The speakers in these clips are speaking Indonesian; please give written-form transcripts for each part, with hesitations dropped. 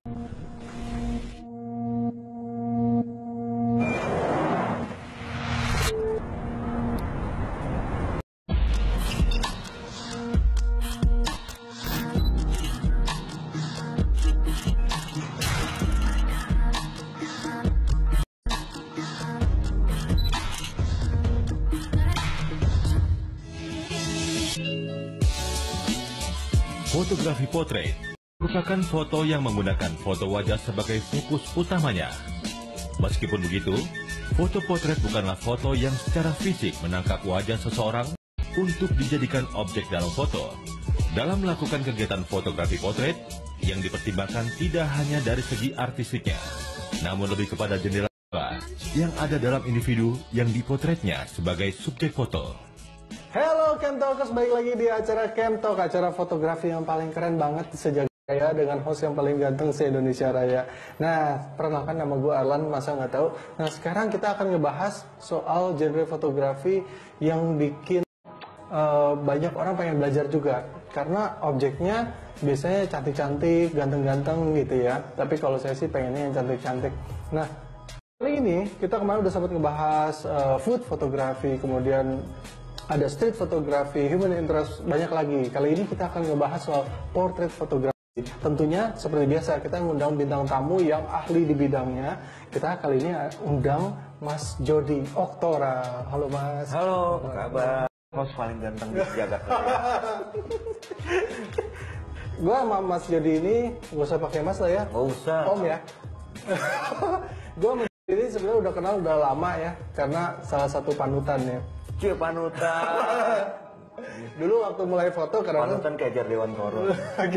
Fotografi potret merupakan foto yang menggunakan foto wajah sebagai fokus utamanya. Meskipun begitu, foto potret bukanlah foto yang secara fisik menangkap wajah seseorang untuk dijadikan objek dalam foto. Dalam melakukan kegiatan fotografi potret, yang dipertimbangkan tidak hanya dari segi artistiknya, namun lebih kepada jendela yang ada dalam individu yang dipotretnya sebagai subjek foto. Halo Camtalkers, balik lagi di acara Camtalk, acara fotografi yang paling keren banget sejak Raya dengan host yang paling ganteng se-Indonesia Raya. Nah, perkenalkan nama gue Arlan, masa nggak tahu. Nah, sekarang kita akan ngebahas soal genre fotografi yang bikin banyak orang pengen belajar juga. Karena objeknya biasanya cantik-cantik, ganteng-ganteng gitu ya. Tapi kalau saya sih pengennya yang cantik-cantik. Nah, kali ini kita kemarin udah sempat ngebahas food fotografi, kemudian ada street fotografi, human interest, banyak lagi. Kali ini kita akan ngebahas soal portrait fotografi. Tentunya seperti biasa kita ngundang bintang tamu yang ahli di bidangnya. Kita kali ini undang Mas Jody Oktora. Halo Mas. Halo, apa kabar? Host paling ganteng di jagat raya. Gua sama Mas Jody ini gak usah pakai Mas lah ya. Gak usah. Om ya. Gua sama Jody ini sebenarnya udah kenal udah lama ya, karena salah satu panutannya. Cuy, panutan. Dulu waktu mulai foto karena Panutan kayak Jar Dewan Toro.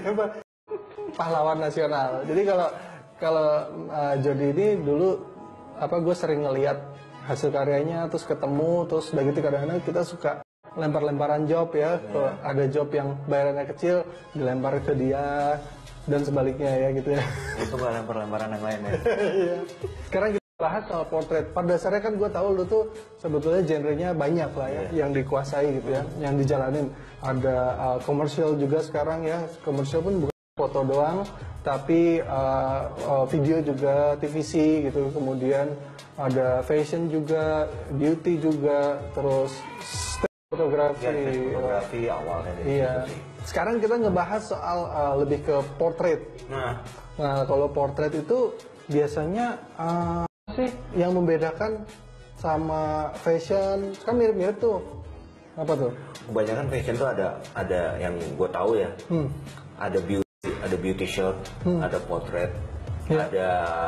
Pahlawan nasional. Jadi kalau Jody ini dulu gue sering ngeliat hasil karyanya, terus ketemu, terus udah gitu kadang-kadang kita suka lempar-lemparan job ya. Ada job yang bayarannya kecil dilempar ke dia dan sebaliknya ya gitu ya. Itu gak lempar-lemparan yang lain ya. Sekarang kita bahas soal portrait. Pada dasarnya kan gue tahu lu tuh sebetulnya genrenya banyak lah ya, yang dikuasai gitu ya, yang dijalanin. Ada komersial juga sekarang ya. Komersial pun bukan foto doang, tapi video juga, TVC gitu. Kemudian ada fashion juga, beauty juga, terus fotografi. Ya, fotografi awalnya dari Iya. situ sih. Sekarang kita ngebahas soal lebih ke portrait. Nah, kalau portrait itu biasanya sih yang membedakan sama fashion kan mirip-mirip tuh. Apa tuh? Kebanyakan fashion tuh ada yang gue tahu ya. Ada beauty shot, ada portrait, ada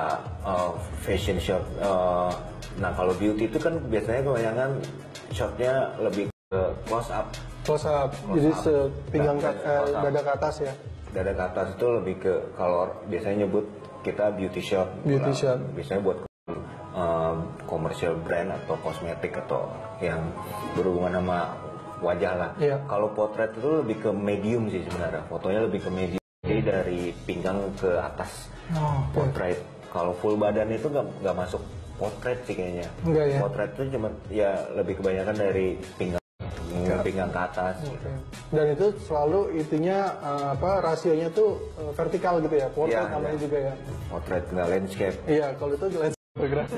fashion shot. Nah kalau beauty itu kan biasanya kebanyakan shotnya lebih ke close up. Close up. Jadi sepinggang dada ke atas ya. Dada ke atas itu lebih ke kalau biasanya nyebut kita beauty shot. Beauty shot. Biasanya buat komersial brand atau kosmetik atau yang berhubungan sama wajah lah. Iya. Kalau potret itu lebih ke medium sih sebenarnya. Fotonya lebih ke medium. Jadi dari pinggang ke atas potret. Kalau full badan itu nggak masuk potret sih kayaknya. Enggak ya. Potret itu cuma ya lebih kebanyakan dari pinggang ke atas. Gitu. Dan itu selalu itunya rasionya tuh vertikal gitu ya. Portrait namanya juga ya. Potret nggak landscape. Iya, kalau itu landscape fotografi.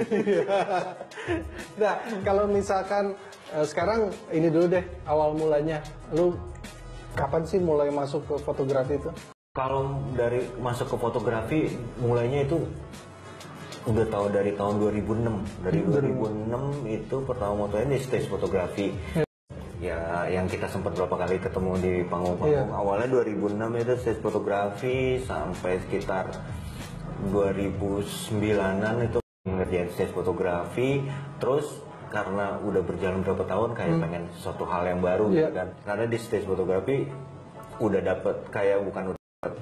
Nah, kalau misalkan sekarang ini dulu deh awal mulanya. Lu kapan sih mulai masuk ke fotografi itu? Kalau dari masuk ke fotografi mulainya itu udah tahu dari tahun 2006. Dari 2006 itu pertama motonya di stage fotografi. Ya, yang kita sempat berapa kali ketemu di panggung-panggung. Awalnya 2006 itu stage fotografi sampai sekitar 2009-an itu ngerjain stage fotografi. Terus karena udah berjalan berapa tahun kayak pengen suatu hal yang baru gitu kan. Karena di stage fotografi udah dapet kayak bukan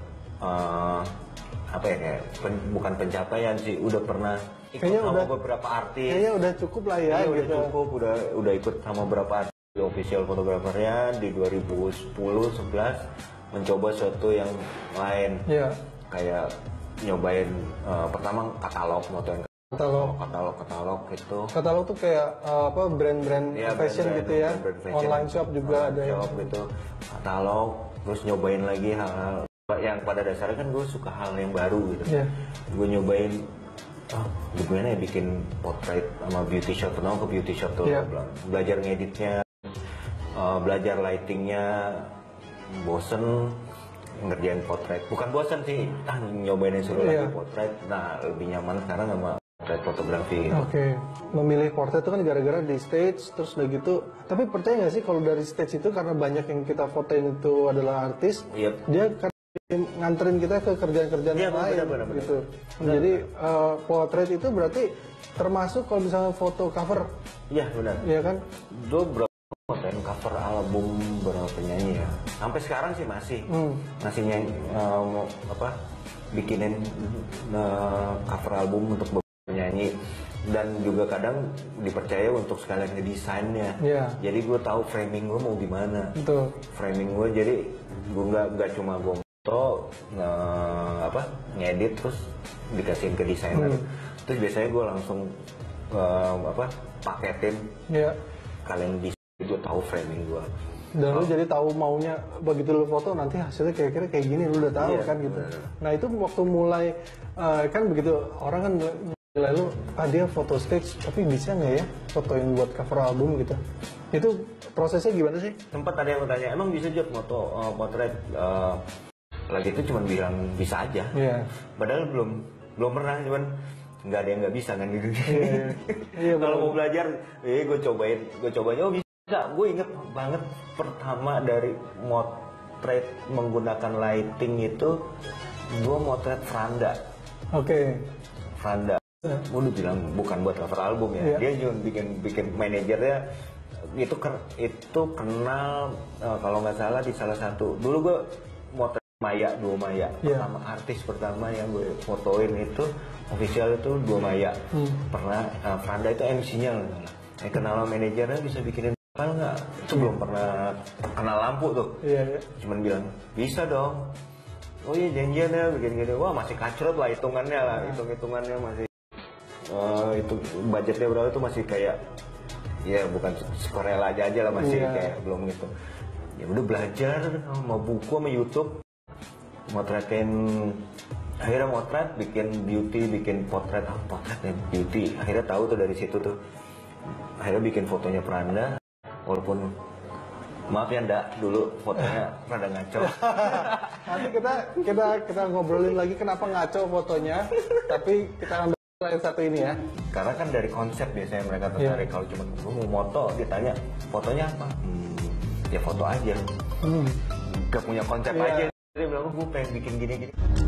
bukan pencapaian sih, udah pernah ikut sama beberapa artis. Kayaknya udah cukup lah ya. Udah cukup, udah ikut sama beberapa artis official fotografernya di 2010-11 mencoba sesuatu yang lain. Kayak nyobain pertama katalog, motoin katalog itu. Katalog tuh kayak brand-brand fashion gitu ya. Online shop juga ada shop gitu. Katalog, terus nyobain lagi hal-hal yang pada dasarnya kan gue suka hal yang baru gitu. Gue nyobain gimana ya bikin portrait sama beauty shot. Pertama ke beauty shot tuh, belajar ngeditnya, belajar lightingnya, bosen ngerjain portrait. Bukan bosen sih, nyobain yang suruh lagi portrait. Nah, lebih nyaman sekarang sama portrait fotografi. Oke. Memilih portrait itu kan gara-gara di stage, terus udah gitu. Tapi percaya nggak sih kalau dari stage itu karena banyak yang kita fotoin itu adalah artis, dia nganterin kita ke kerjaan-kerjaan yang lain gitu. Jadi potret itu berarti termasuk kalau misalnya foto cover. Iya benar. Iya kan? Gue berapa fotoin cover album berapa penyanyi ya? Sampai sekarang sih masih nyanyi bikinin cover album untuk beberapa penyanyi. Dan juga kadang dipercaya untuk sekalian ngedesainnya. Jadi gue tahu framing gue mau gimana. Betul. Framing gue jadi gue nggak cuma gue foto ngedit terus dikasihin ke desainer. Terus biasanya gue langsung paketin. Kalian desain itu tahu framing gue. Dan lu jadi tahu maunya begitu lu foto nanti hasilnya kira-kira kayak gini, lu udah tahu kan gitu. Nah itu waktu mulai kan begitu orang kan lalu dia foto stage tapi bisa nggak ya fotoin buat cover album gitu. Itu prosesnya gimana sih? Sempat ada yang bertanya, emang bisa Jod foto potret? Lagi itu cuma bilang bisa aja. Padahal belum pernah, cuman nggak ada yang nggak bisa kan gitu. Kalau mau belajar, gue cobain, oh bisa. Gue inget banget pertama dari motret menggunakan lighting itu, gue motret Franda. Franda. Gue udah bilang bukan buat cover album ya. Dia cuma bikin manajernya itu kenal kalau nggak salah di salah satu. Dulu gue motret Dua Maya. Pertama artis pertama yang gue fotoin itu official itu Dua Maya. Pernah Franda itu MC-nya. Kenal sama manajernya bisa bikinin apa nggak? Itu belum pernah kenal lampu tuh. Cuman bilang bisa dong. Oh iya janjian ya bikin gini. Wah masih kacrot lah hitungannya masih. Itu budgetnya berapa itu masih kayak ya bukan sekorela aja lah masih kayak belum gitu. Ya udah belajar mau buku sama YouTube akhirnya motret bikin potret beauty. Akhirnya tahu tuh dari situ tuh. Akhirnya bikin fotonya Franda walaupun maaf ya ndak dulu fotonya rada ngaco. Nanti kita ngobrolin lagi kenapa ngaco fotonya, tapi kita ambil yang satu ini ya. Karena kan dari konsep biasanya mereka tertarik. Kalau cuma gue mau moto ditanya fotonya apa, ya foto aja. Gak punya konsep aja. Dia bilang gue pengen bikin gini.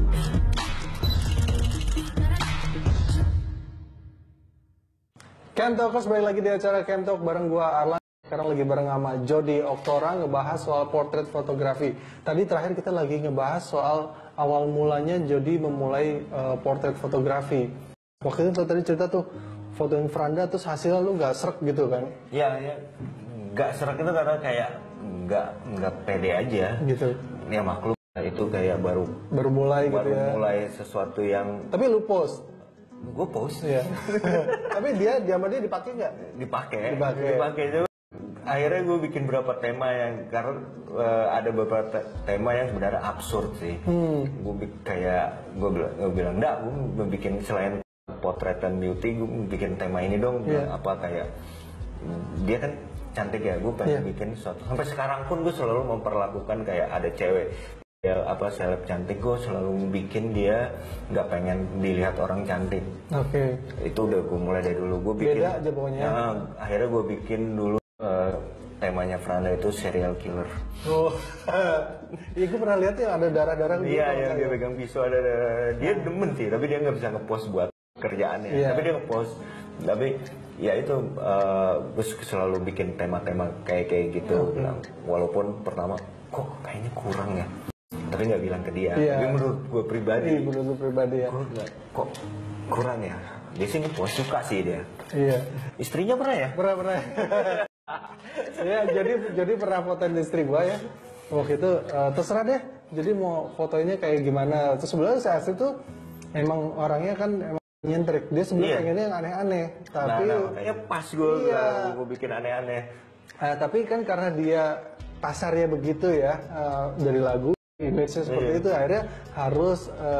Camp Talkers balik lagi di acara Camp Talk bareng gue Arlan. Sekarang lagi bareng sama Jody Oktora ngebahas soal portrait fotografi. Tadi terakhir kita lagi ngebahas soal awal mulanya Jody memulai portrait fotografi. Waktu itu tadi cerita tuh fotoin Franda terus hasilnya lu nggak srek gitu kan? Iya, nggak srek itu karena kayak nggak pede aja. Gitu. Ya maklum itu kayak baru mulai gitu ya. Baru mulai sesuatu yang. Tapi lu post. Gue post. Iya. Tapi dia dipakai nggak? Dipakai juga. Akhirnya gue bikin beberapa tema yang karena ada beberapa tema yang sebenarnya absurd sih. Gue bilang enggak, gue bikin selain potret dan beauty, gue bikin tema ini dong. Apa kayak dia kan cantik ya, gue pengen bikin sesuatu. Sampai sekarang pun gue selalu memperlakukan kayak ada cewek ya seleb cantik, gue selalu bikin dia nggak pengen dilihat orang cantik. Itu udah gue mulai dari dulu. Gue bikin beda aja pokoknya. Akhirnya gue bikin dulu temanya Franda itu serial killer. Iya gue pernah lihat ya ada darah-darah gitu. Iya, dia pegang pisau ada dia demen sih, tapi dia nggak bisa ngepost buat kerjaannya. Tapi dia ngepost. Tapi ya itu gue selalu bikin tema-tema kayak gitu. Walaupun pertama kok kayaknya kurang ya. Tapi nggak bilang ke dia. Tapi menurut gue pribadi. Menurut gue pribadi ya. Kok kurang ya. Dia sih ngepost suka sih dia. Iya. Istrinya pernah ya? Pernah. Ya, jadi pernah fotoin istri gua ya. Waktu itu terserah deh. Jadi mau fotonya kayak gimana. Terus sebenarnya si Astrid tuh emang orangnya kan emang nyentrik. Dia sebenarnya pengennya yang aneh-aneh. Tapi kayaknya pas gue bikin aneh-aneh. Tapi kan karena dia pasarnya begitu ya dari lagu image-nya seperti itu, akhirnya harus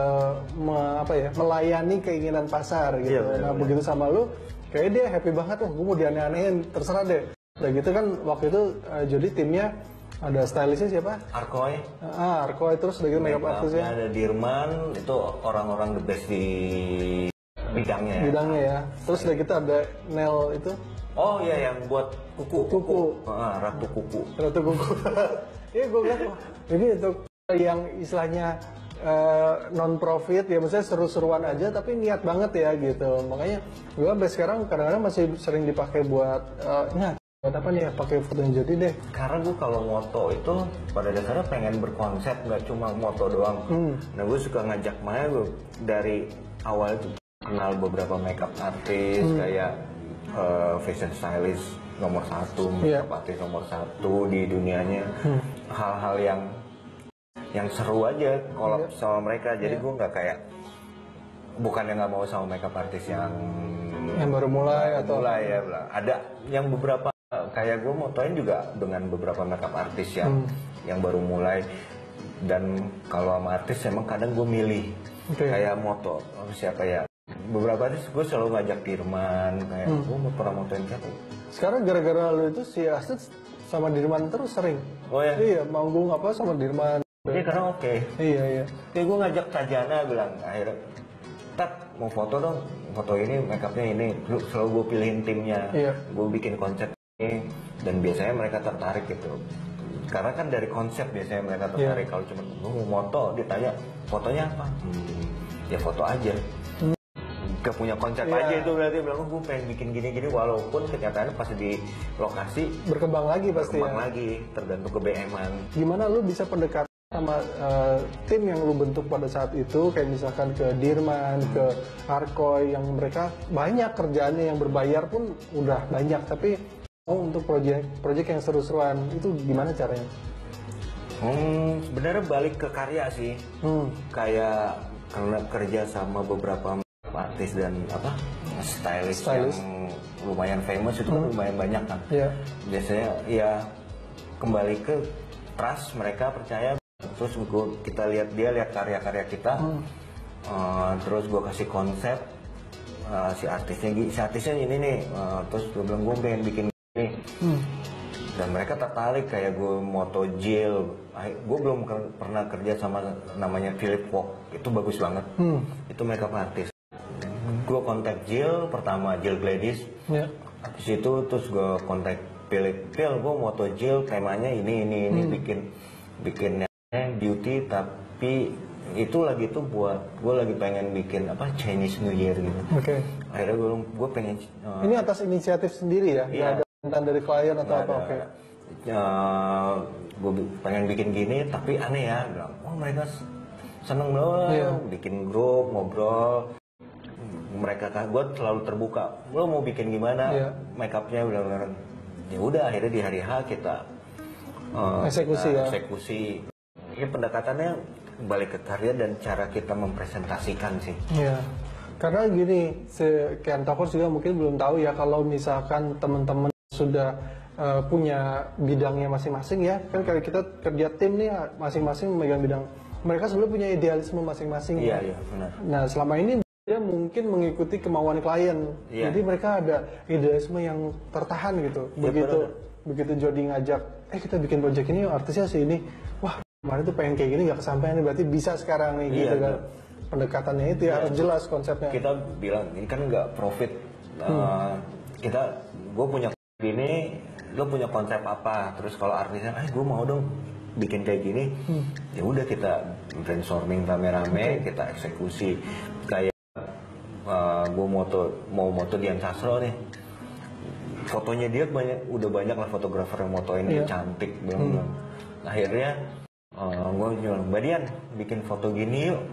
melayani keinginan pasar gitu. Nah begitu sama lu, kayak dia happy banget, gue mau dianeh-anehin, terserah deh. Udah gitu kan waktu itu jadi timnya ada stylistnya siapa? Arkoy. Arkoy, terus udah gitu makeup artisnya. Ada Dirman, itu orang-orang the best di bidangnya ya. Terus udah gitu ada Nel itu. Oh iya, yang buat kuku. Ratu kuku. Iya gue bilang, ini untuk yang istilahnya non profit ya, maksudnya seru-seruan aja tapi niat banget ya gitu. Makanya gue sampai sekarang kadang-kadang masih sering dipakai buat buat apa nih ya, pakai foto yang jadi deh. Karena gue kalau moto itu pada dasarnya pengen berkonsep, nggak cuma moto doang. Nah gue suka ngajak Maya, gue dari awal itu kenal beberapa makeup artis kayak fashion stylist nomor 1, makeup artis nomor 1 di dunianya. Hal-hal yang seru aja kolab sama mereka. Jadi gue nggak kayak, bukannya nggak mau sama makeup artis yang baru mulai atau ya, ada yang beberapa kayak gue motoin juga dengan beberapa makeup artis yang baru mulai. Dan kalau sama artis emang kadang gue milih kayak moto siapa ya, beberapa artis gue selalu ngajak Dirman, kayak gue mau pernah motoin siapa. Sekarang gara-gara lu itu si Astrid sama Dirman terus sering. Oh ya? Iya, manggung apa sama Dirman. Jadi karena Iya. Kayak gue ngajak Tajana, bilang akhirnya, "Tat, mau foto dong, foto ini, makeupnya ini." Selalu gue pilihin timnya, gue bikin konsep ini, dan biasanya mereka tertarik gitu. Karena kan dari konsep biasanya mereka tertarik. Kalau cuma gue mau moto, ditanya fotonya apa, ya foto aja. Gak punya konsep aja itu berarti bilang, gue pengen bikin gini-gini, walaupun kenyataannya pas di lokasi berkembang lagi pasti lagi, tergantung ke BM-an. Gimana lu bisa pendekatan sama tim yang lu bentuk pada saat itu, kayak misalkan ke Dirman, ke Arkoy, yang mereka banyak kerjaannya, yang berbayar pun udah banyak, tapi untuk proyek yang seru-seruan itu gimana caranya? Sebenarnya balik ke karya sih. Kayak karena kerja sama beberapa artis dan stylist yang lumayan famous itu kan lumayan banyak kan. Biasanya ya kembali ke trust, mereka percaya, terus kita lihat karya-karya kita, terus gue kasih konsep, si artisnya ini nih, terus gue bilang gue pengen bikin ini, dan mereka tertarik. Kayak gue moto Jill, gue belum pernah kerja sama namanya Philip Kwok, itu bagus banget, itu makeup artis. Gue kontak Jill pertama, Jill Gladys, habis itu terus gue kontak Phil, gue moto Jill, temanya ini bikinnya beauty, tapi itu lagi tuh buat gue lagi pengen bikin Chinese New Year gitu. Akhirnya gue pengen ini atas inisiatif sendiri ya, nggak ada permintaan dari klien atau apa? Gue pengen bikin gini, tapi aneh ya, bilang, mereka seneng dong, bikin grup ngobrol. Mereka gue selalu terbuka, lo mau bikin gimana, makeupnya benar-benar. Ya udah, akhirnya di hari H kita eksekusi. Ini pendekatannya balik ke karya dan cara kita mempresentasikan sih. Iya. Karena gini, Kentokers juga mungkin belum tahu ya, kalau misalkan teman-teman sudah punya bidangnya masing-masing ya, kan kalau kita kerja tim nih masing-masing memegang bidang, mereka sebenarnya punya idealisme masing-masing. Iya, benar. Nah selama ini dia mungkin mengikuti kemauan klien, jadi mereka ada idealisme yang tertahan gitu. Begitu Jody ngajak, kita bikin project ini, artisnya sih ini, wah kemarin tuh pengen kayak gini nggak kesampaian, berarti bisa sekarang nih gitu kan. Pendekatannya itu ya harus jelas konsepnya. Kita bilang ini kan nggak profit, gue punya gini, lo punya konsep apa, terus kalau artisnya, gue mau dong bikin kayak gini, ya udah kita brainstorming rame-rame, kita eksekusi. Kayak gue mau moto Dian Sastro nih, fotonya dia udah banyak lah fotografer yang motoin dia cantik bilang. Akhirnya gue bilang, Mbak Dian bikin foto gini yuk,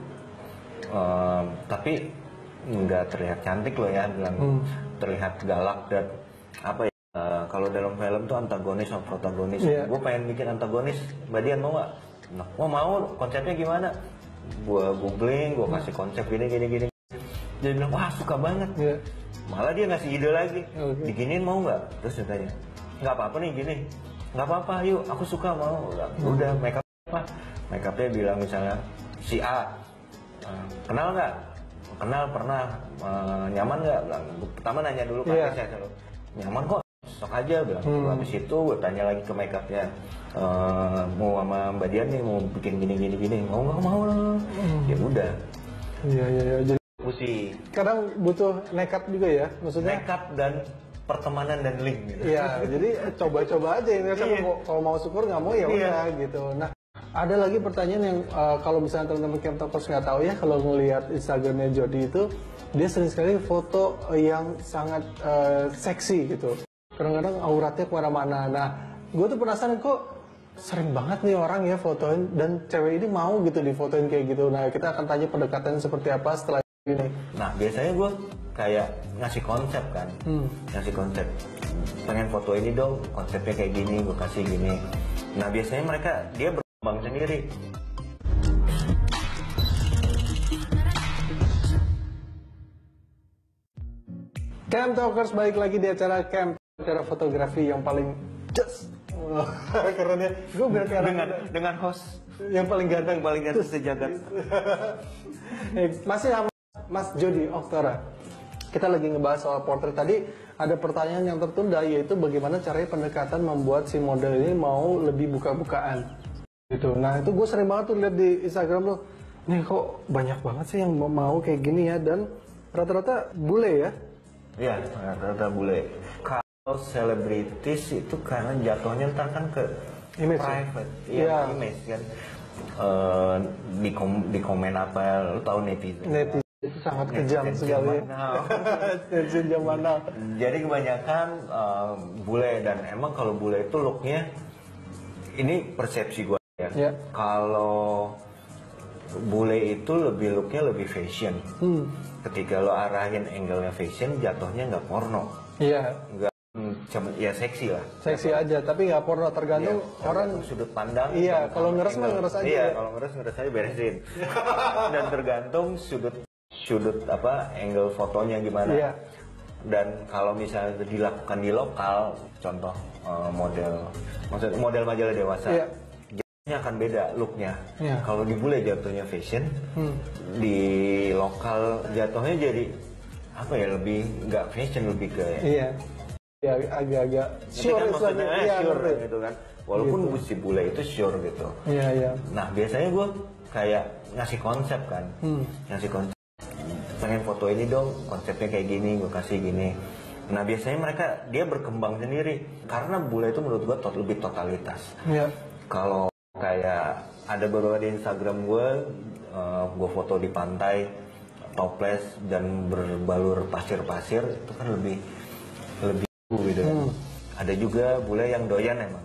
tapi nggak terlihat cantik loh ya, bilang terlihat galak dan apa ya, kalau dalam film tuh antagonis sama protagonis. Gue pengen bikin antagonis, Mbak Dian mau nggak? Nah, mau, konsepnya gimana? Gue googling, gue kasih konsep gini. Dia bilang, wah suka banget. Malah dia ngasih ide lagi, diginiin mau nggak? Terus dia tanya, nggak apa-apa nih gini. Nggak apa-apa, yuk aku suka mau. Udah, makeup apa? make upnya bilang misalnya si A, kenal nggak? Kenal, pernah. Nyaman nggak? Bilang. Pertama nanya dulu kan, saya selalu nyaman kok, sok aja bilang. Habis itu gue tanya lagi ke make upnya, mau sama Mbak Dian nih mau bikin gini, mau nggak mau lah. Ya udah. Iya. Jadi Pusing. kadang butuh nekat juga ya, maksudnya. Nekat dan pertemanan dan link gitu. Iya, jadi coba-coba aja ini kan kalau mau syukur nggak mau ya udah gitu. Nah, ada lagi pertanyaan yang kalau misalnya teman-teman Camp Talkers nggak tahu ya, kalau ngelihat Instagramnya Jody itu dia sering sekali foto yang sangat seksi gitu. Kadang-kadang auratnya kemana-mana. Nah, gue tuh penasaran kok sering banget nih orang ya fotoin dan cewek ini mau gitu difotoin kayak gitu. Nah, kita akan tanya pendekatan seperti apa setelah ini. Nah, biasanya gue kayak ngasih konsep kan, ngasih konsep. Pengen foto ini dong, konsepnya kayak gini, gue kasih gini. Nah, biasanya dia berkembang sendiri. Camp Talkers balik lagi di acara Camp, acara fotografi yang paling just. Keren ya. Gue berarti dengan host yang paling ganteng sejagat. Masih sama Mas Jody Oktora. Kita lagi ngebahas soal portrait tadi. Ada pertanyaan yang tertunda, yaitu bagaimana caranya pendekatan membuat si model ini mau lebih buka-bukaan gitu. Nah, itu gue sering banget tuh lihat di Instagram lo. Nih kok banyak banget sih yang mau kayak gini ya, dan rata-rata bule ya. Iya, rata-rata bule. Kalau selebritis itu karena jatuhnya ntar kan ke Image, private, ya? image kan. Di komen apa, lu tahu netizen. Itu sangat kejam sekali. Netizen zaman now. Jadi kebanyakan bule, dan emang kalau bule itu looknya, ini persepsi gue ya. Kalau bule itu looknya lebih fashion. Ketika lo arahin angle-nya fashion, jatuhnya nggak porno. Iya. Nggak, ya seksi lah. Seksi aja, tapi nggak porno, tergantung orang sudut pandang. Iya, kalau ngeres mah ngeres aja. Iya, kalau ngeres aja beresin. Dan tergantung sudut apa angle fotonya gimana. Iya. Dan kalau misalnya dilakukan di lokal, contoh model majalah dewasa. Iya. Jatuhnya akan beda looknya. Iya. Kalau di bule jatuhnya fashion, di lokal jatuhnya jadi apa ya, lebih nggak fashion, lebih ke Iya. Ya agak-agak sure kan, maksudnya sure ngerti. gitu kan. Walaupun Gitu. si bule itu sure gitu. Iya. Nah, biasanya gue kayak ngasih konsep kan. Ngasih konsep. Pengen foto ini dong, konsepnya kayak gini, gue kasih gini. Nah, biasanya dia berkembang sendiri. Karena bule itu menurut gue lebih totalitas. Iya. Kalau kayak ada beberapa di Instagram gue foto di pantai, toples dan berbalur pasir-pasir, itu kan lebih gitu. Ada juga bule yang doyan emang.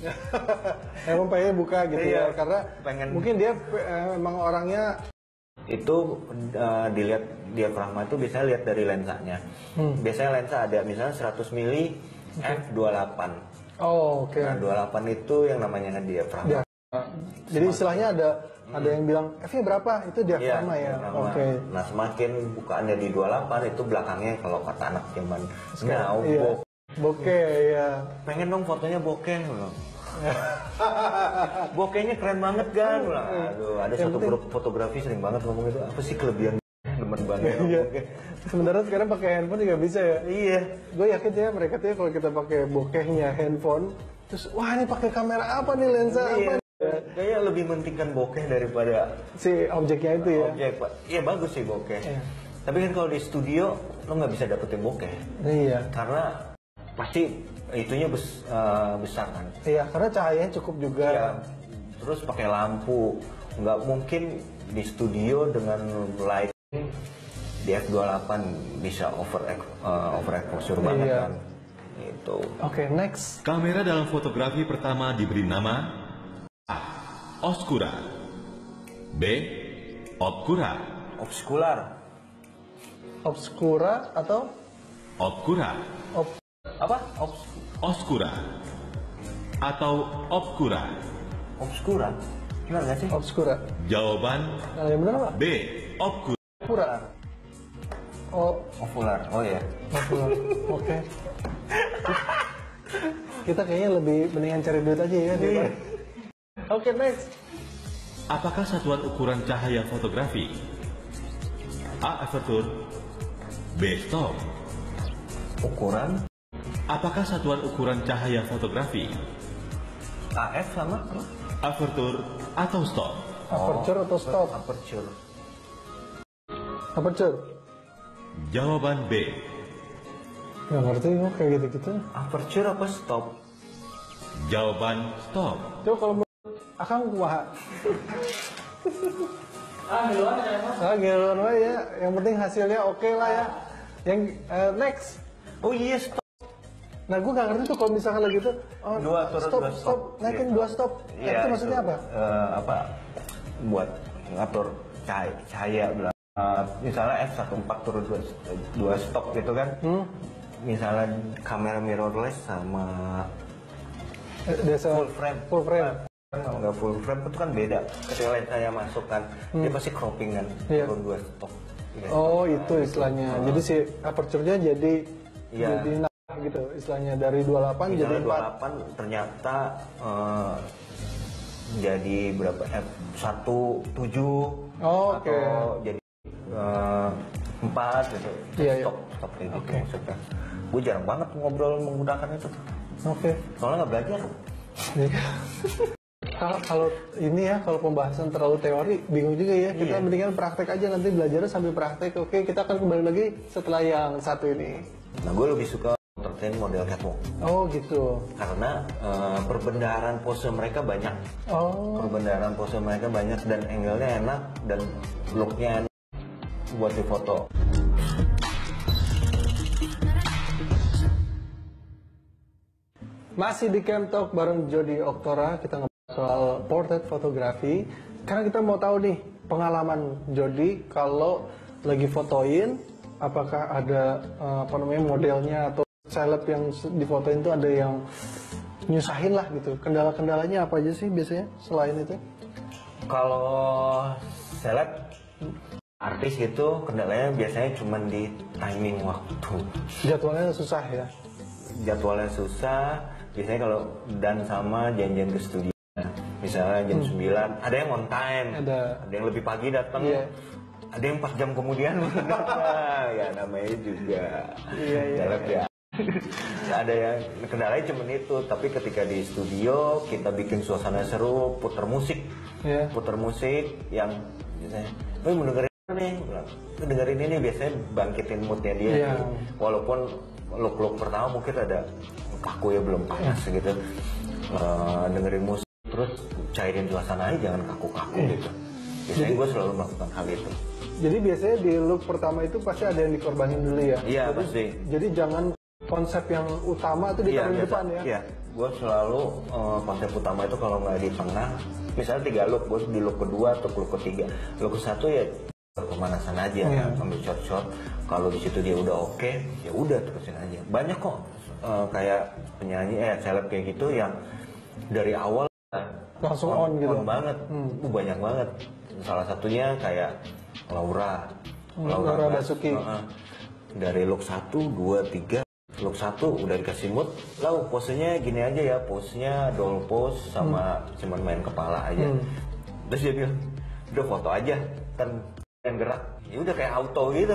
Emang pengen buka gitu ya, karena mungkin dia emang orangnya itu dilihat diafragma itu biasanya lihat dari lensanya. Biasanya lensa ada misalnya 100 mili f28. Oh, oke. Nah, 28 itu yang namanya diafragma. Jadi istilahnya ada yang bilang F-nya berapa? Itu diafragma ya. Oke. Nah, semakin bukaannya di 28 itu belakangnya, kalau kata anak zaman now, bokeh ya. pengen dong fotonya bokeh loh. Bokehnya keren banget kan. Aduh, ada satu grup fotografi sering banget ngomong itu, apa sih kelebihan teman banget. Iya. Sementara sekarang pakai handphone juga bisa ya. Iya. Gue yakin ya mereka tuh kalau kita pakai bokehnya handphone, terus wah ini pakai kamera apa nih, lensa apa? Kayaknya lebih mentingkan bokeh daripada si objeknya itu ya. Objek, Pak. Iya bagus sih bokeh. Iya. Tapi kan kalau di studio lo nggak bisa dapetin bokeh. Iya. Karena pasti itunya besar kan. Iya, karena cahayanya cukup juga. Iya. Terus pakai lampu, nggak mungkin di studio dengan lighting di f28 bisa over exposure banget kan. Itu. Oke, next. Kamera dalam fotografi pertama diberi nama A. Oscura, B. Obscura. Obscura atau Obscura. Apa? Oscura atau Obscura. Obscura? Benar nggak sih? Obscura. Jawaban Yang benar apa? B. Obscura. Obscura. Ovular. Oh ya. Obscura. Oke. Kita kayaknya lebih mendingan cari duit aja ya. Oke, next. Apakah satuan ukuran cahaya fotografi? A. Aperture. B. Stop. Ukuran Apakah satuan ukuran cahaya fotografi? AF sama apa? Aperture atau stop? Aperture atau stop? Aperture. Aperture. Jawaban B. Nggak ngerti kok kayak gitu-gitu. Aperture apa stop? Jawaban stop. Coba kalau menurut Akang kumaha? Giluan wae ya. Yang penting hasilnya oke lah ya. Yang next. Oh iya, stop. Nah gue nggak ngerti tuh kalau misalkan lagi gitu. Oh, Dua turun, stop, dua stop. stop. Naikin Iya. 2 stop. Nah, itu maksudnya apa? Apa? Buat ngatur cahaya bilang. Misalnya F14 turun 2 stop gitu kan. Misalnya kamera mirrorless sama Desa full frame. Full frame. Kalau nggak full frame itu kan beda. Ketika lensanya masuk kan, dia pasti cropping kan, Iya. turun 2 stop. Iya. Oh itu istilahnya. Jadi si aperture-nya jadi Iya. jadi nah, gitu istilahnya dari 28 jadi Misalnya 4. 28 ternyata jadi berapa F17 Oh, oke. atau jadi 4 gitu. Iya, iya. Stop kayak gitu Oke. maksudnya. Gue jarang banget ngobrol menggunakan itu. Oke. Soalnya nggak belajar. Iya. Kalau ini ya, kalau pembahasan terlalu teori, bingung juga ya. Kita Iya. mendingan praktek aja, nanti belajarnya sambil praktek. Oke, kita akan kembali lagi setelah yang satu ini. Nah, gue lebih suka entertain model catwalk Oh gitu. karena perbendaharaan pose mereka banyak. Oh. Perbendaharaan pose mereka banyak dan angle-nya enak dan look-nya enak buat difoto. Masih di Camp Talk bareng Jody Oktora, kita ngebahas soal portrait fotografi. Karena kita mau tahu nih pengalaman Jody kalau lagi fotoin, apakah ada apa namanya modelnya atau seleb yang difotoin itu ada yang nyusahin lah gitu. Kendala-kendalanya apa aja sih biasanya selain itu? Kalau seleb artis itu kendalanya biasanya cuma di timing waktu. Jadwalnya susah ya. Jadwalnya susah, biasanya kalau dan sama janjian ke studio. Misalnya jam 9, ada yang on time, Ada. yang lebih pagi datang, Iya. ada yang 4 jam kemudian datang. Ya namanya juga Iya, iya. seleb ya. Ada yang kendalanya cuma itu, tapi ketika di studio kita bikin suasana seru, puter musik, Iya. puter musik yang misalnya, mau dengerin apa nih, bilang, dengerin ini biasanya bangkitin moodnya dia. Iya. Walaupun look pertama mungkin ada kaku ya belum panas gitu, dengerin musik terus cairin suasana aja, jangan kaku-kaku gitu. Biasanya gue selalu melakukan hal itu. Jadi biasanya di look pertama itu pasti ada yang dikorbanin dulu ya. Iya Jadi- pasti. Jadi jangan konsep yang utama itu ditaruh di biasa. depan ya. Iya, gue selalu konsep utama itu kalau nggak di tengah, misalnya 3 look, gue di look kedua atau look ketiga. Look ke-1 ya pemanasan aja, Iya. ambil shot-shot. Kalau di situ dia udah oke, ya udah terusin aja. Banyak kok kayak penyanyi, seleb kayak gitu yang dari awal Langsung on gitu. banget, banyak banget. Salah satunya kayak Laura, Laura Basuki. Dari look 1, 2, 3. Look 1 udah dikasih mood, lalu posenya gini aja ya, posenya doll pose sama cuman main kepala aja. Terus dia bilang, udah foto aja, kan yang gerak, ya udah kayak auto gitu.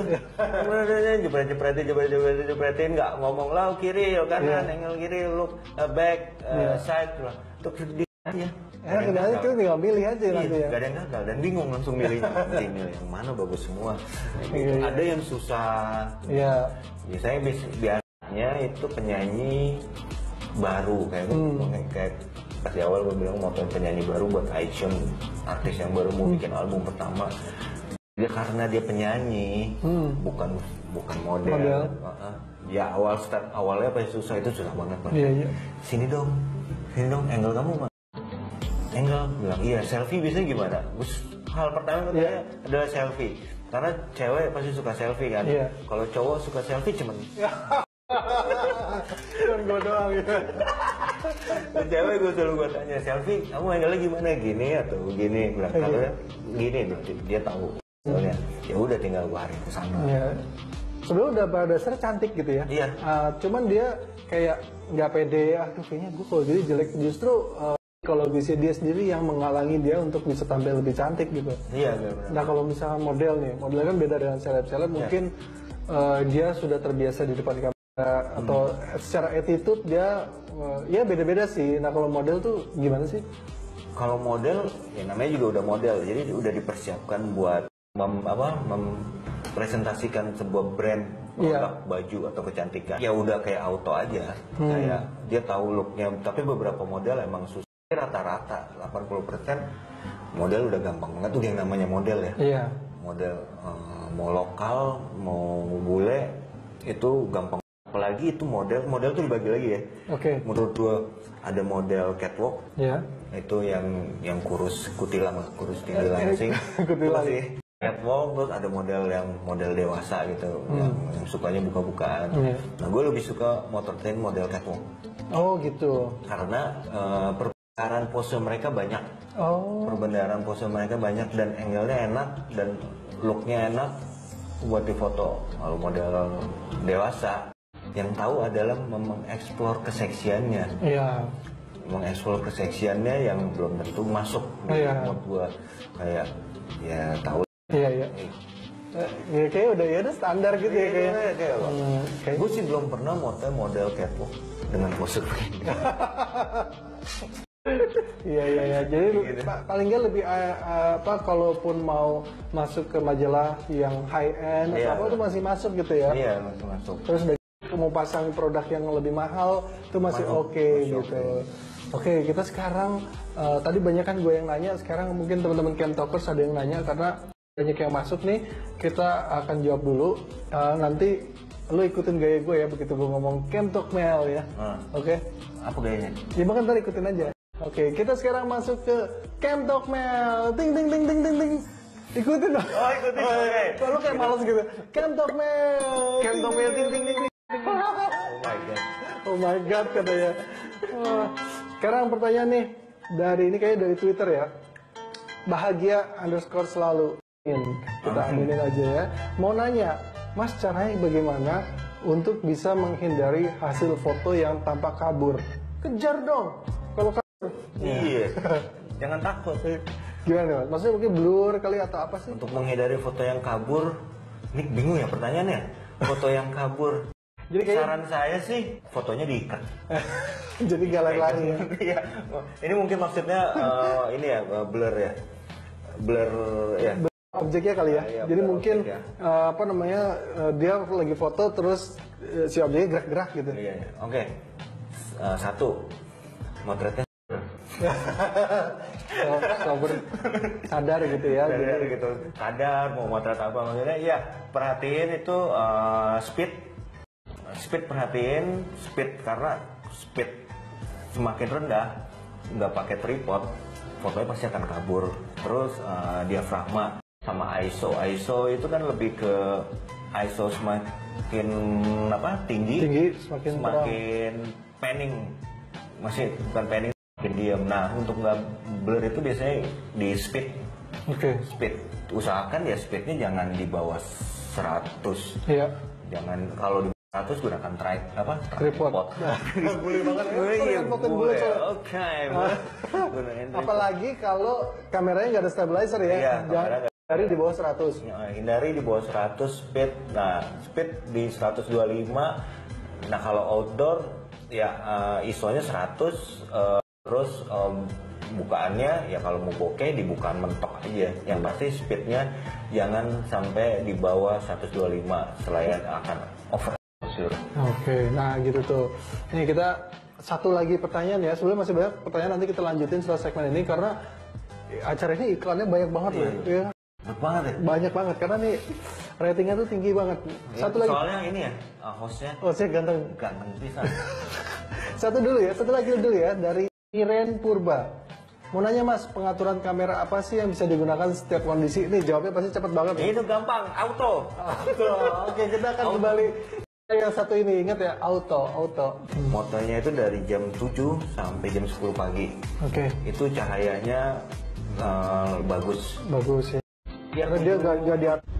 Jepretin, nggak ngomong lah kiri, kanan, angle kiri, look back, side, tuh di aja. Kendalanya itu tinggal milih aja Iya, nanti ya. gak ada yang gagal dan bingung langsung milihnya. Milih yang mana bagus semua. Iya, iya. Ada yang susah. Iya. Biasanya biasanya itu penyanyi baru kayak pas di awal gue bilang mau penyanyi baru buat Aicon, artis yang baru mau bikin album pertama. Dia karena dia penyanyi, bukan model. Ya awalnya pas susah itu susah banget. Iya, iya. Sini dong, angle kamu mana? Angle bilang iya, selfie biasanya gimana? Terus hal pertama katanya adalah selfie. Karena cewek pasti suka selfie kan. Iya. Kalau cowok suka selfie cuman Cuman gue doang gitu. dan cewek gue tanya selfie, kamu angle gimana, gini atau gini? Bilang kalau gini berarti dia tahu. Soalnya ya udah tinggal gue hari ke sana. Iya. Sebenarnya udah pada dasarnya cantik gitu ya. Iya. Cuman dia kayak nggak pede. Aduh kayaknya gue kalau jadi jelek. Justru psikologisnya dia sendiri yang menghalangi dia untuk bisa tampil lebih cantik gitu. Iya, benar. Nah kalau misalnya model nih, model kan beda dengan seleb-seleb, mungkin dia sudah terbiasa di depan kamera atau secara attitude dia ya beda-beda sih. Nah kalau model tuh gimana sih? Kalau model, ya namanya juga udah model, jadi udah dipersiapkan buat mempresentasikan sebuah brand produk baju atau kecantikan. Ya udah kayak auto aja, kayak dia tahu looknya. Tapi beberapa model emang susah. Rata-rata 80% model udah gampang banget tuh yang namanya model ya. Iya. Model mau lokal mau bule itu gampang. Apalagi itu model tuh dibagi lagi ya. Oke. Menurut gua ada model catwalk. Iya. Itu yang kurus kutilang sih. Kutilang sih. Catwalk, terus ada model yang model dewasa gitu, yang sukanya buka-bukaan. Nah gue lebih suka motor-train model catwalk. Oh gitu. Karena perbendaharaan pose mereka banyak. Perbendaharaan pose mereka banyak dan angle-nya enak dan look-nya enak buat difoto. Kalau model dewasa yang tahu adalah mengeksplor keseksiannya. Iya. Mengeksplor keseksiannya yang belum tentu masuk buat gua, kayak ya tahu. Iya. Ya kayak udah standar gitu ya kayak. Gue sih belum pernah model catwalk dengan pose begini. Iya. Jadi gitu. paling nggak lebih kalaupun mau masuk ke majalah yang high end atau apa itu masih masuk gitu ya. Iya, masih masuk. Terus udah mau pasang produk yang lebih mahal itu masih oke gitu. Oke, kita sekarang tadi banyak kan gue yang nanya, sekarang mungkin teman-teman Camp Talkers ada yang nanya karena banyak yang masuk nih, kita akan jawab dulu. Nanti lu ikutin gaya gue ya begitu gue ngomong Camp Talk Mel ya. Oke? Apa gayanya? Ya bahkan ntar ikutin aja. Oke, kita sekarang masuk ke Camp Talk Mel. Ting. Ikutin dong. Oh, ikutin. Oke. Kok lu kayak males gitu. Camp Talk Mel. Camp Talk Mel ting. Oh my god katanya. Sekarang pertanyaan nih ini kayaknya dari Twitter ya. Bahagia_ selalu. Kita aminin aja ya. Mau nanya, Mas caranya bagaimana untuk bisa menghindari hasil foto yang tampak kabur? Kejar dong. Kalau kabur. Iya. Jangan takut. Gimana Mas? Maksudnya mungkin blur kali atau apa sih? Untuk menghindari foto yang kabur, ini bingung ya pertanyaannya. Foto yang kabur. Jadi kayak saran saya sih fotonya diikat. jadi galang lari ya. Iya. Ini mungkin maksudnya ini ya blur ya. Blur ya. Objeknya kali ya. Iya, Jadi mungkin objek, dia lagi foto terus si objeknya gerak-gerak gitu. Iya. Oke. Satu. Motretnya sadar gitu ya. Sadar mau motret apa maksudnya. Iya, perhatiin itu speed perhatiin speed, karena speed semakin rendah nggak pakai tripod fotonya pasti akan kabur. Terus diafragma sama ISO itu kan lebih ke ISO semakin tinggi semakin panning, masih bukan panning, semakin diam. Nah untuk nggak blur itu biasanya di speed. Speed usahakan ya speednya jangan di bawah 100. Iya. Jangan, kalau di 100 gunakan tripod. Boleh banget. Boleh. Oke. Apalagi kalau kameranya nggak ada stabilizer ya. Iya, Jangan hindari di bawah 100. Hindari di bawah 100 speed. Nah, speed di 125. Nah, kalau outdoor ya ISO-nya 100 terus bukaannya ya kalau mau bokeh dibukaan mentok aja. Yang pasti speednya jangan sampai di bawah 125, selain akan over. Oke, nah gitu tuh. Ini kita satu lagi pertanyaan ya. Sebelum masih banyak pertanyaan, nanti kita lanjutin setelah segmen ini karena acara ini iklannya banyak banget loh. Ya. Banyak banget karena nih ratingnya tuh tinggi banget. Satu lagi. Soalnya ini ya hostnya ganteng pisan. Satu lagi dulu ya dari Iren Purba. Mau nanya Mas, pengaturan kamera apa sih yang bisa digunakan setiap kondisi? Ini jawabnya pasti cepet banget. Itu gampang, auto. Oke, kita akan kembali yang satu ini, ingat ya, auto. Motonya itu dari jam 7 sampai jam 10 pagi. Oke. Itu cahayanya bagus ya. Karena dia gak di atas.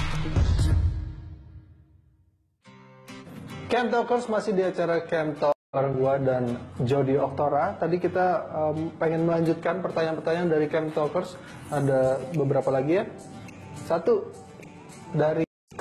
Camp Talkers masih di acara Camp Talk. bareng gua dan Jody Oktora. Tadi kita pengen melanjutkan pertanyaan-pertanyaan dari Camp Talkers. Ada beberapa lagi ya. Satu dari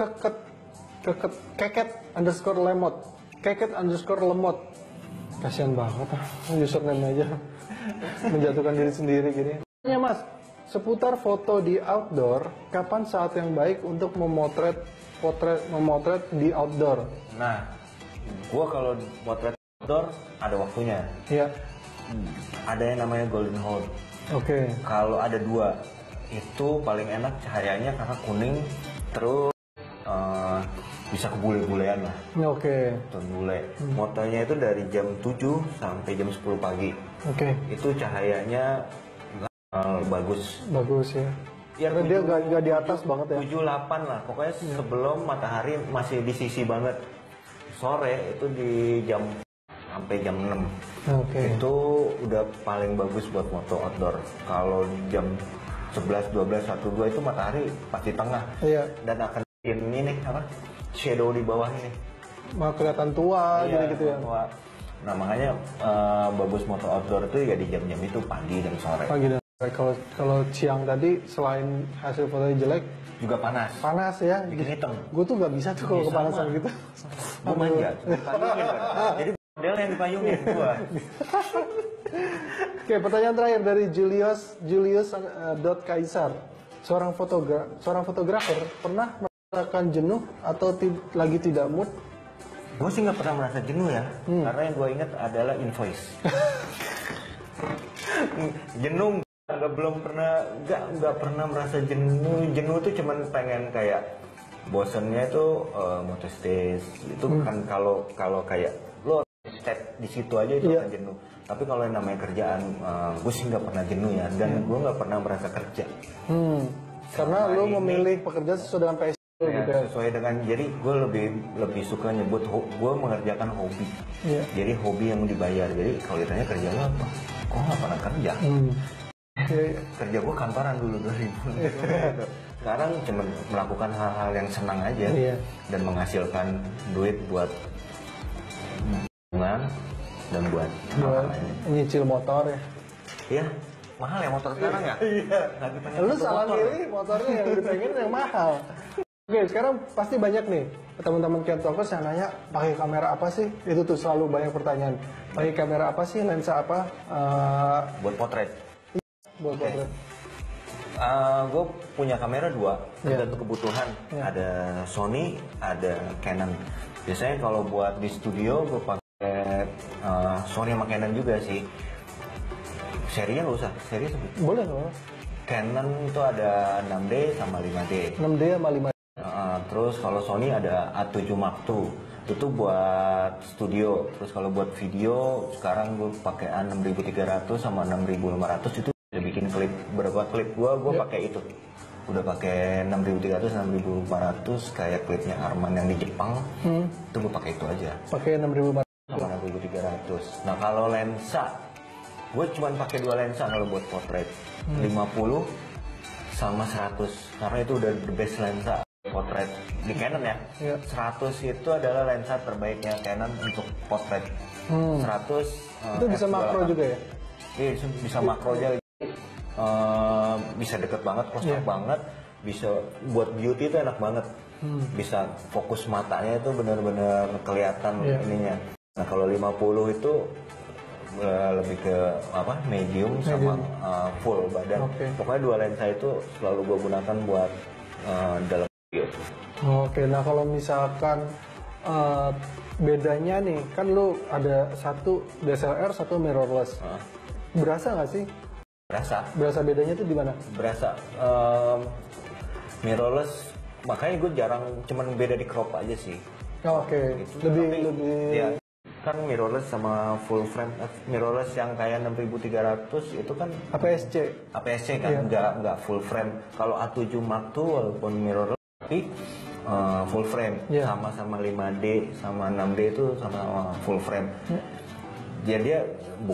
keket_lemot. Keket_lemot. Kasian banget username aja. Menjatuhkan diri sendiri gini. Tanya Mas, seputar foto di outdoor, kapan saat yang baik untuk memotret di outdoor? Nah, gua kalau motret outdoor ada waktunya. Iya. Ada yang namanya golden hold. Oke. Kalau ada dua, itu paling enak cahayanya karena kuning, terus bisa kebule-bulean lah. Oke. Tuh bule. Motonya itu dari jam 7 sampai jam 10 pagi. Oke. Itu cahayanya bagus. Bagus ya. Ya, karena dia nggak di atas banget ya. 7-8 lah. Pokoknya sebelum matahari masih di sisi banget. Sore itu di jam sampai jam 6. Oke. Itu udah paling bagus buat foto outdoor. Kalau jam 11, 12, 1, 2 itu matahari pasti tengah. Iya. Dan akan ini apa? Shadow di bawah ini. Mau kelihatan tua gitu ya. Tua. Nah, makanya bagus moto outdoor itu ya di jam-jam itu pagi dan sore. Pagi dan sore. Kalau siang tadi selain hasil fotonya jelek, Juga panas. panas ya. Bikin hitam. Gue tuh nggak bisa tuh kalau Iya, kepanasan sama. gitu. Gue manja. Dipayungin kan. Jadi model yang dipayungin gua. Oke, pertanyaan terakhir dari Julius Kaisar. Seorang fotografer pernah merasakan jenuh atau lagi tidak mood? Gue sih nggak pernah merasa jenuh ya, karena yang gue ingat adalah invoice. Jenuh nggak pernah merasa jenuh. Jenuh tuh cuman pengen kayak bosennya itu mau stage itu kan kalau kayak lo step di situ aja itu akan jenuh. Tapi kalau yang namanya kerjaan, gue sih nggak pernah jenuh ya, dan gue nggak pernah merasa kerja. Karena lo memilih pekerjaan sesuai dengan passion Ya, gitu ya. sesuai dengan, jadi gue lebih suka nyebut gue mengerjakan hobi. Iya. Jadi hobi yang dibayar. Jadi kalau ditanya kerja lo apa? Gue nggak pernah kerja. Oke. Kerja gue kantoran dulu 2000. Sekarang cuma melakukan hal-hal yang senang aja dan menghasilkan duit buat hubungan dan buat hal-hal lain. Nyicil motor ya. Iya, mahal ya motor sekarang ya? Iya. Lagi pengen Lu satu salah motor. milih motornya yang dipengen yang mahal. Oke, sekarang pasti banyak nih teman-teman Camp Talkers yang nanya pakai kamera apa sih? Itu tuh selalu banyak pertanyaan. Pakai kamera apa sih? Lensa apa? Buat potret. Buat potret. Gue punya kamera dua, Iya. tergantung kebutuhan. Iya. Ada Sony, ada Canon. Biasanya kalau buat di studio gue pakai Sony sama Canon juga sih. Serinya nggak usah, seri sebut. Boleh nggak? Canon itu ada 6D sama 5D. 6D sama 5D. Terus kalau Sony ada A7 Mark II. Itu buat studio. Terus kalau buat video sekarang gue pakai A6300 sama 6500, itu udah bikin klip, berapa klip gue pakai itu. Udah pakai 6300 6500 kayak klipnya Arman yang di Jepang. Itu gue pakai itu aja. Pakai 6500. Sama 6300. Nah, kalau lensa gue cuma pakai dua lensa kalau buat portrait. 50 sama 100. Karena itu udah the best lensa potret di Canon ya. Iya. 100 itu adalah lensa terbaiknya Canon untuk potret. 100 Itu bisa makro juga ya? Iya, bisa makro aja. Bisa deket banget, close up banget. Bisa buat beauty itu enak banget. Bisa fokus matanya itu benar-benar kelihatan ininya. Nah, kalau 50 itu lebih ke apa? Medium sama full badan. Pokoknya dua lensa itu selalu gue gunakan buat dalam video. Oke, nah kalau misalkan bedanya nih, kan lu ada satu DSLR, satu mirrorless. Berasa nggak sih? Berasa bedanya tuh di mana? Berasa. Mirrorless, makanya gue jarang, cuman beda di crop aja sih. Oke, Gitu. lebih Ya, kan mirrorless sama full frame, mirrorless yang kayak 6300 itu kan APS-C kan, nggak full frame. Kalau A7 Mark II walaupun mirrorless tapi full frame, sama-sama 5D sama 6D itu sama full frame. Jadi dia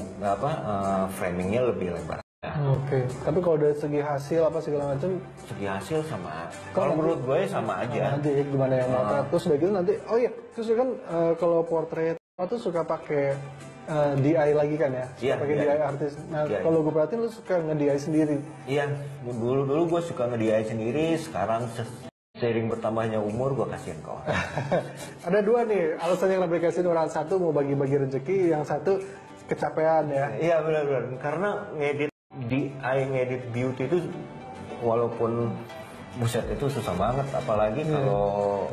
framingnya lebih lebar. Oke, tapi kalau dari segi hasil apa segala macam, Segi hasil sama. Kalau menurut gue sama aja. nanti gimana yang mau terus udah gitu nanti, terus kan kalau portrait tuh suka pakai DI lagi kan ya? Iya, Pakai iya. DI artis. Nah, Iya, kalau gue perhatiin lu suka nge-DI sendiri. Iya, dulu gue suka nge-DIY sendiri, sekarang seiring bertambahnya umur gue kasihin ke orang. Ada dua nih alasan yang lebih kasihin orang, satu mau bagi-bagi rezeki, yang satu kecapean ya. Iya benar-benar, karena ngedit DIY, ngedit beauty itu walaupun buset itu susah banget, apalagi kalau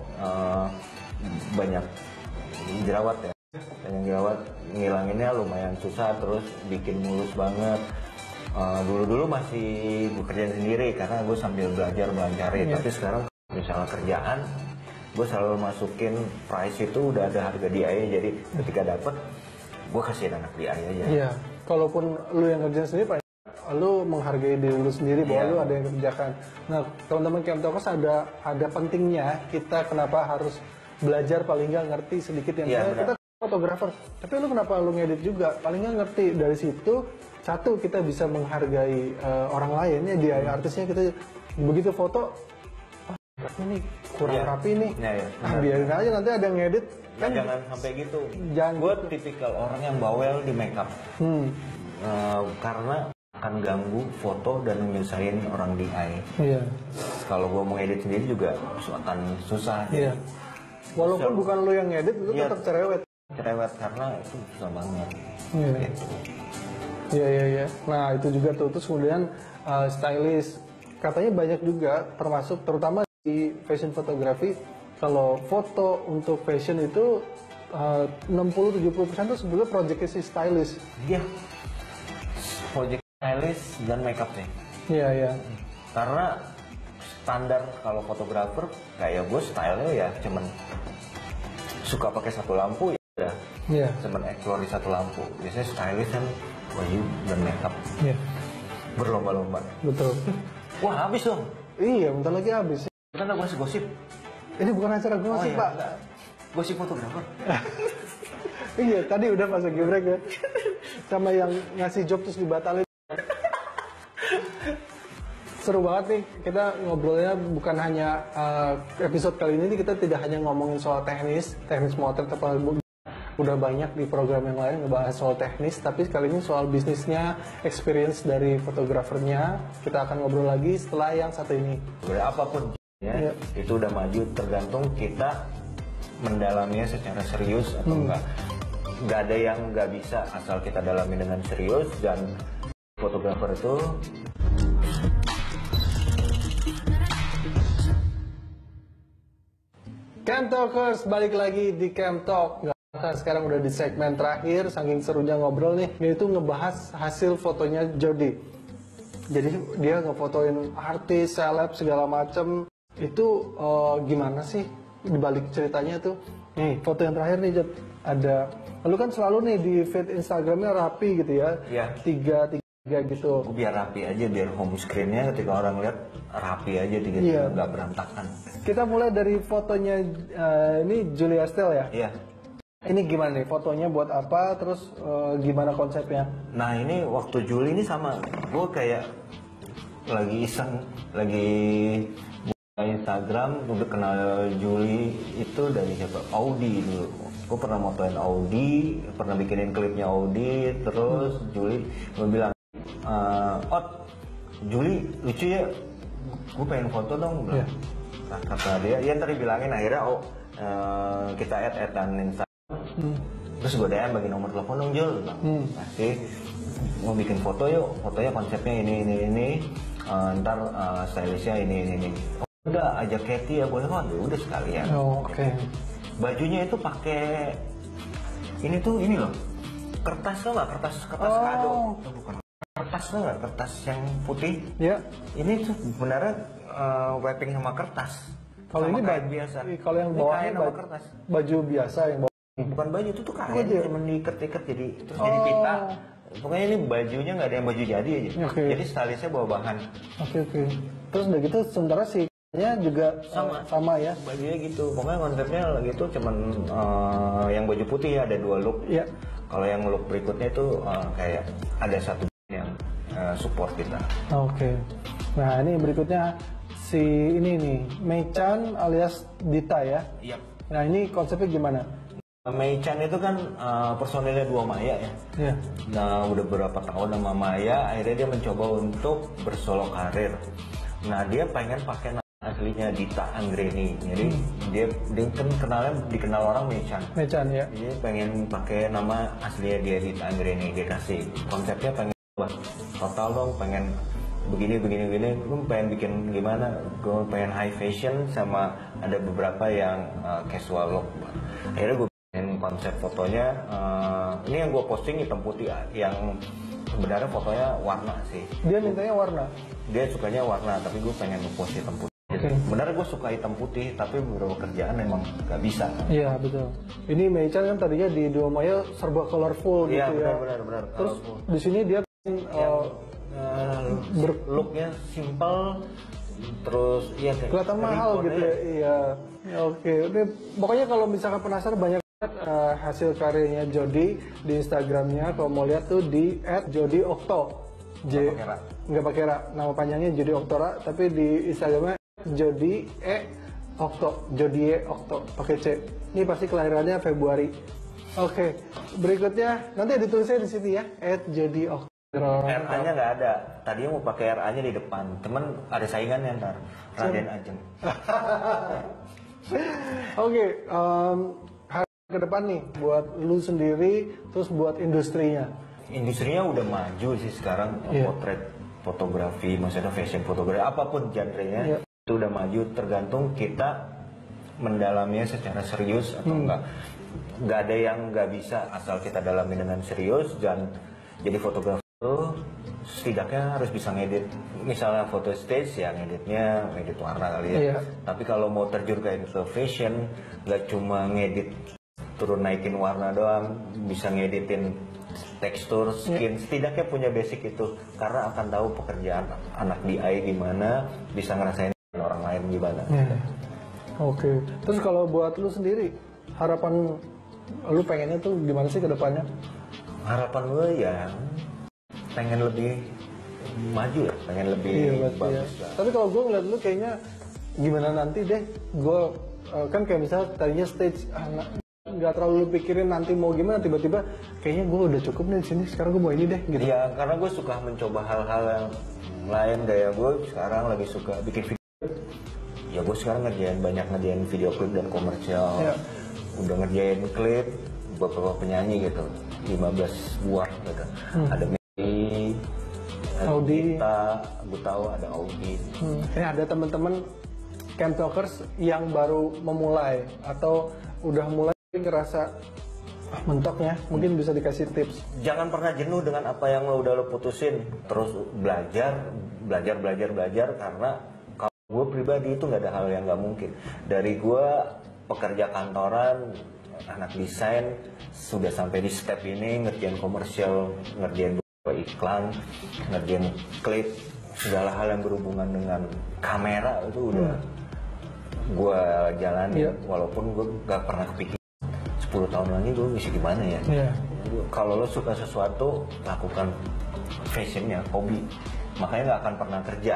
banyak jerawat ya. Banyak jerawat, ngilanginnya lumayan susah, terus bikin mulus banget. Dulu-dulu masih gue kerjain sendiri karena gue sambil belajar melancarin, tapi sekarang misalnya kerjaan, gue selalu masukin price itu udah ada harga DIY, jadi ketika dapet gue kasihin anak DIY aja. Iya, kalaupun lu yang kerjain sendiri, Pak, lu menghargai diri lu sendiri bahwa Iya. lu ada yang kerjakan. Nah, teman-teman Camtokers ada pentingnya kita kenapa harus belajar, paling nggak ngerti sedikit yang Iya, kita fotografer. Tapi lu kenapa lu ngedit juga? Paling nggak ngerti dari situ. Satu, kita bisa menghargai orang lain ya, dia artisnya kita begitu foto, ini kurang Iya. rapi nih. Iya, iya. Ah, biarin aja nanti ada yang ngedit. Nah, jangan sampai gitu. Jangan Gue tipikal orang yang bawel di makeup. Karena akan ganggu foto dan nyusahin orang DIY. Iya. Kalau gue mau edit sendiri juga akan susah. Iya. Walaupun bukan lu yang ngedit, lu Iya. tetap cerewet. Cerewet karena itu susah banget. Iya. Gitu. Iya. Nah itu juga tuh, terus kemudian stylist, katanya banyak juga, termasuk terutama di fashion fotografi, kalau foto untuk fashion itu 60-70% tuh sebenarnya project si stylist. Iya. Project stylist dan makeup nih. Iya. Karena standar kalau fotografer kayak gue stylenya ya cuman suka pakai satu lampu ya udah. Iya. Cuman explore di satu lampu. Biasanya stylist kan baju dan makeup Iya. berlomba-lomba. Betul. Wah habis dong. Iya, bentar lagi habis. Kita nggak bahas gosip. Ini bukan acara gosip, iya. Pak. Gosip fotografer. Iya, tadi udah pas lagi break ya. Sama yang ngasih job terus dibatalin. Seru banget nih, kita ngobrolnya bukan hanya episode kali ini kita tidak hanya ngomongin soal teknis motret, apa udah banyak di program yang lain ngebahas soal teknis, tapi kali ini soal bisnisnya, experience dari fotografernya. Kita akan ngobrol lagi setelah yang satu ini. Sebenarnya apapun ya, itu udah maju, tergantung kita mendalaminya secara serius atau enggak. Nggak ada yang nggak bisa asal kita dalami dengan serius, dan fotografer itu Camtokers, balik lagi di Camtalk. Sekarang udah di segmen terakhir, saking serunya ngobrol nih, yaitu ngebahas hasil fotonya Jody. Jadi dia ngefotoin artis, seleb, segala macem. Itu gimana sih dibalik ceritanya tuh? Nih, foto yang terakhir nih, Jod. Ada, lu kan selalu nih di feed Instagramnya rapi gitu ya. Iya. Tiga gitu. biar rapi aja, biar home screennya ketika orang lihat rapi aja, Iya. nggak berantakan. Kita mulai dari fotonya, ini Julia Estelle ya? Iya. Ini gimana nih, fotonya buat apa, terus gimana konsepnya? Nah ini waktu Juli ini sama, gue kayak lagi iseng, lagi buka Instagram, udah kenal Juli itu dari siapa? Audi dulu. Gue pernah motoin Audi, pernah bikinin klipnya Audi, terus Juli gue bilang, Juli lucu ya, gue pengen foto dong. Iya. Nah, kata dia, ya ntar dibilangin, akhirnya kita add-an Instagram. Terus gue DM bagi nomor telepon dong Jul, masih mau bikin foto yuk, fotonya konsepnya ini, ntar stylishnya ini. Udah ajak Katy ya, boleh kan? Udah sekalian. Oh, oke. Bajunya itu pakai ini loh, kertas tuh nggak, kertas kado. Bukan kertas tuh nggak, kertas yang putih. Ya. Ini tuh beneran wrapping sama kertas. Kalau Sama ini kain biasa. Kalau yang Ini bawahnya kain sama kertas. baju biasa yang bawah. Bukan baju itu tuh kain, Baju. cuma diikat-ikat jadi terus jadi pita. Pokoknya ini bajunya nggak ada yang baju jadi aja. Oke. Jadi stylishnya bawa bahan. Oke. Terus udah gitu sementara nya juga sama ya. Bajunya gitu. Pokoknya konsepnya gitu, cuman yang baju putih ya, ada 2 look. Iya. Kalau yang look berikutnya itu kayak ada satu yang support kita. Oke. Nah ini berikutnya si ini nih, Mei Chan alias Dita ya. Iya. Nah ini konsepnya gimana? Mei Chan itu kan personilnya Dua Maya ya. Iya. Nah udah berapa tahun sama Maya, akhirnya dia mencoba untuk bersolo karir. Nah dia pengen pakai nama aslinya Dita Anggreni. Jadi dia kan dikenal orang Mei Chan. Mei Chan ya. Dia pengen pakai nama aslinya dia Dita Anggreni. Dia kasih konsepnya pengen total dong, pengen begini, gue pengen bikin gimana, gue pengen high fashion sama ada beberapa yang casual look. Akhirnya gue bikin konsep fotonya, ini yang gue posting hitam putih, yang sebenarnya fotonya warna sih. Dia mintanya warna? Dia sukanya warna, tapi gue pengen ngepost hitam putih. Okay. Sebenarnya gue suka hitam putih, tapi beberapa kerjaan memang gak bisa. Iya betul. Ini Mei Chan kan tadinya di Dua Maya serba colorful gitu ya. Iya benar. Terus di sini dia looknya simple, terus ya kelihatan mahal gitu ya. Iya. Ya, oke. Ini pokoknya kalau misalkan penasaran banyak hasil karyanya Jody di Instagramnya. Kalau mau lihat tuh di @jodyokto. Nggak pakai ra. Nama panjangnya Jody Oktora, tapi di Instagramnya Jody Okto. Jody Okto pakai C. Ini pasti kelahirannya Februari. Oke. Berikutnya nanti ditulisnya di sini ya @jodyokto. RA-nya nggak ada. Tadinya mau pakai RA-nya di depan. Temen ada saingannya ntar. Raden Ajeng. Oke, ke depan nih buat lu sendiri, terus buat industrinya. Industrinya udah maju sih sekarang. Potret fotografi, maksudnya fashion fotografi, apapun genrenya itu udah maju. Tergantung kita mendalaminya secara serius atau enggak. Nggak ada yang nggak bisa asal kita dalami dengan serius. Dan jadi fotografer setidaknya harus bisa ngedit, misalnya foto stage ya ngedit warna kali ya. Tapi kalau mau terjun ke fashion, nggak cuma ngedit turun naikin warna doang, bisa ngeditin tekstur, skin, setidaknya punya basic itu, karena akan tahu pekerjaan anak DI gimana, bisa ngerasain orang lain gimana. Oke. Terus kalau buat lu sendiri, harapan lu pengennya tuh gimana sih ke depannya? Harapan gue ya pengen lebih maju ya, pengen lebih bagus lah. Tapi kalau gue ngeliat lu kayaknya gimana nanti deh, gue kan kayak misalnya tadinya stage nggak terlalu lu pikirin nanti mau gimana, tiba-tiba kayaknya gue udah cukup nih di sini, sekarang gue mau ini deh gitu. Iya, karena gue suka mencoba hal-hal yang lain. Gaya gue sekarang lagi suka bikin video. Ya gue sekarang ngerjain video klip dan komersial. Udah ngerjain klip beberapa penyanyi gitu, 15 buah gitu. Ada Audi, gue tahu ada Audi. Ini ada teman-teman Camp Talkers yang baru memulai atau udah mulai ngerasa mentoknya, mungkin bisa dikasih tips. Jangan pernah jenuh dengan apa yang lo udah putusin. Terus belajar, karena kalau gue pribadi itu nggak ada hal yang nggak mungkin. Dari gue pekerja kantoran, anak desain, sudah sampai di step ini ngerjain komersial, ngerjain iklan, ngerjain klip, segala hal yang berhubungan dengan kamera itu udah gue jalani. Walaupun gue gak pernah kepikir 10 tahun lagi gue bisa gimana ya. Kalau lo suka sesuatu, lakukan fashionnya, hobi, makanya gak akan pernah kerja.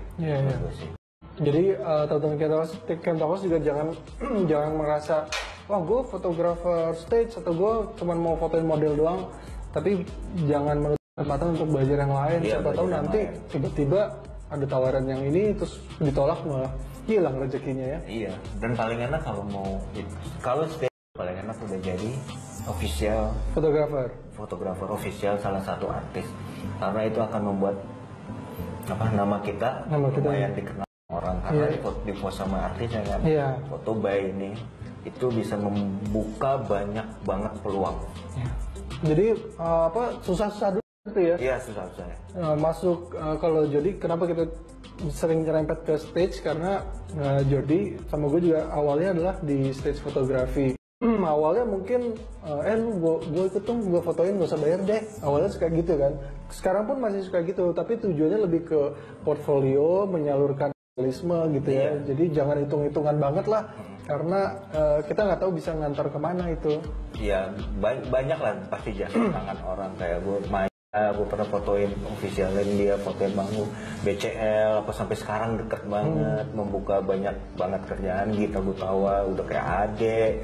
Jadi teman-teman Camp Talkers juga jangan merasa wah gue fotografer stage atau gue cuma mau fotoin model doang, tapi jangan menutup mata untuk belajar yang lain. Siapa tahu nanti tiba-tiba ada tawaran yang ini terus ditolak malah hilang rezekinya ya. Iya, dan paling enak kalau stage paling enak udah jadi official fotografer official salah satu artis, karena itu akan membuat nama kita lumayan dikenal orang, karena di post sama artis ya kan. Foto by ini itu bisa membuka banyak banget peluang. Jadi susah-susah dulu gitu ya? Iya, susah-susah ya. Masuk kalau Jody, kenapa kita sering nyerempet ke stage, karena Jody sama gue juga awalnya adalah di stage fotografi. Awalnya mungkin gue ikut dong, gue fotoin, gak usah bayar deh. Awalnya suka gitu kan. Sekarang pun masih suka gitu, tapi tujuannya lebih ke portfolio, menyalurkan realisme gitu ya. Jadi jangan hitung-hitungan banget lah, karena kita nggak tahu bisa ngantar kemana itu. Iya, banyak lah pasti jasa tangan orang kayak gue gue pernah fotoin officialin dia, fotoin manggung BCL apa sampai sekarang deket banget, membuka banyak banget kerjaan. Gita Gutawa udah kayak Ade,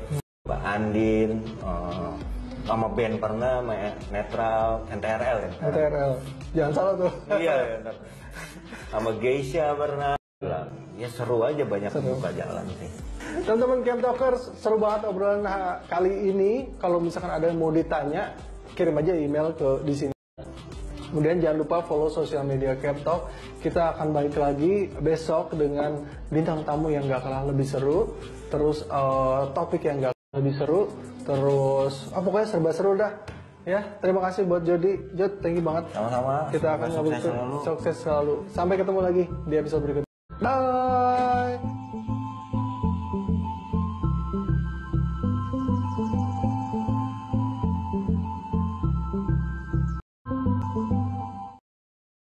Mbak Andin, sama band pernah, Netral, NTRL ya. NTRL, jangan salah tuh. Iya, sama Geisha pernah. Ya seru aja, banyak buka jalan sih. Teman-teman Camp Talkers, seru banget obrolan kali ini. Kalau misalkan ada yang mau ditanya, kirim aja email ke di sini. Kemudian jangan lupa follow sosial media Camp Talk. Kita akan balik lagi besok dengan bintang tamu yang gak kalah lebih seru. Terus topik yang gak kalah lebih seru. Terus pokoknya serba seru dah. Ya, terima kasih buat Jody. Jod, thank you banget. Sama-sama. Kita akan ngobrol sukses selalu. Sampai ketemu lagi di episode berikutnya. Bye.